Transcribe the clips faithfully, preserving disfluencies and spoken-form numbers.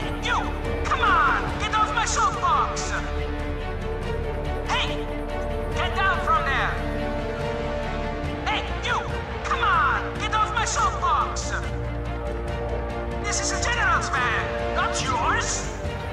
Hey, you! Come on! Get off my soapbox! Hey! Get down from there! Hey, you! Come on! Get off my soapbox! This is a general's van, not yours!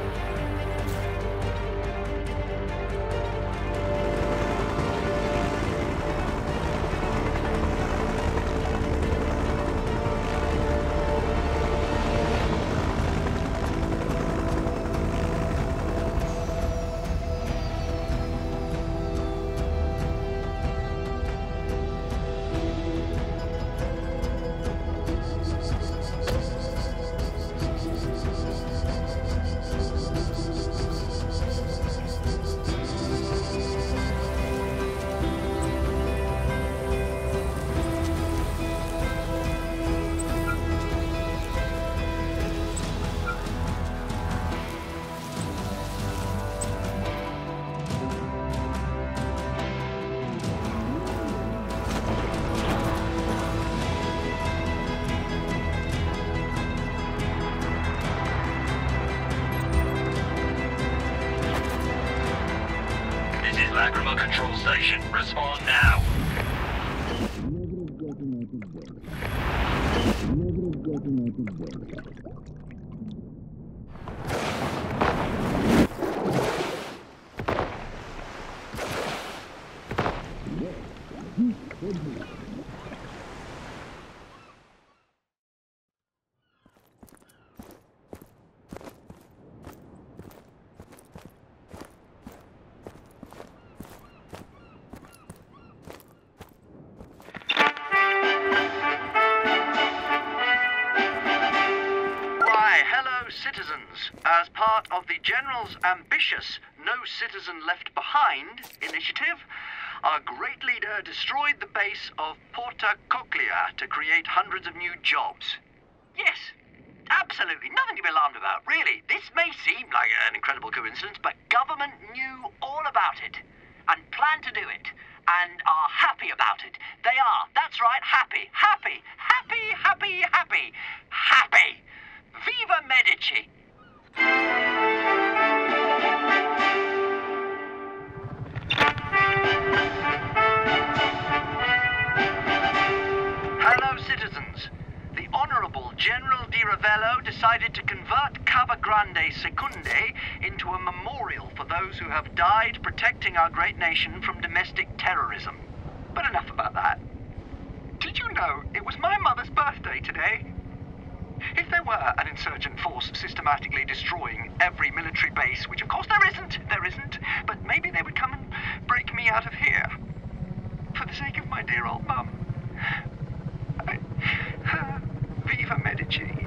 Control station, respond now. Citizens, as part of the General's ambitious No Citizen Left Behind initiative, our great leader destroyed the base of Porta Cochlea to create hundreds of new jobs. Yes, absolutely nothing to be alarmed about, really. This may seem like an incredible coincidence, but government knew all about it and planned to do it and are happy about it. They are, that's right, happy, happy, happy, happy, happy, happy. Viva Medici! Hello, citizens. The Honourable General Di Ravello decided to convert Cava Grande Secunde into a memorial for those who have died protecting our great nation from domestic terrorism. But enough about that. Did you know it was my mother's birthday today? If there were an insurgent force systematically destroying every military base, which of course there isn't, there isn't, but maybe they would come and break me out of here. For the sake of my dear old mum. I, uh, Viva Medici.